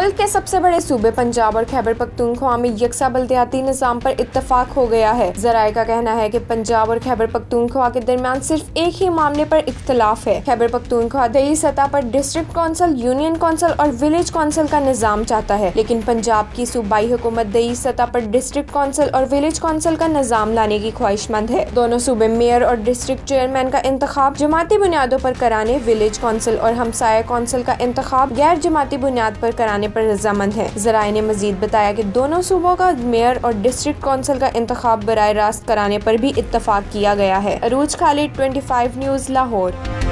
मुल्क के सबसे बड़े सूबे पंजाब और खैबर पख्तूनख्वा में यकसा बल्दियाती निज़ाम पर इत्तफाक हो गया है। ज़राए का कहना है कि पंजाब और खैबर पख्तूनख्वा के दरमियान सिर्फ एक ही मामले पर इख्तलाफ है। खैबर पख्तूनख्वा दही सतह पर डिस्ट्रिक्ट कौंसिल, यूनियन कौंसिल और विलेज कौंसिल का निज़ाम चाहता है, लेकिन पंजाब की सूबाई हुकूमत दही सतह पर डिस्ट्रिक्ट कौंसिल और विलेज कौंसिल का निज़ाम लाने की ख्वाहिशमंद है। दोनों सूबे मेयर और डिस्ट्रिक्ट चेयरमैन का इंतखाब जमाती बुनियादों पर कराने, विलेज कौंसिल और हमसाया कौंसिल का इंतखाब गैर जमाती बुनियाद पर कराने पर रजामंद है। ज़राए ने मजीद बताया कि दोनों सूबों का मेयर और डिस्ट्रिक्ट कौंसिल का इंतखाब बराह रास्त कराने पर भी इत्तफाक किया गया है। अरूज खालिद, 25 न्यूज़, लाहौर।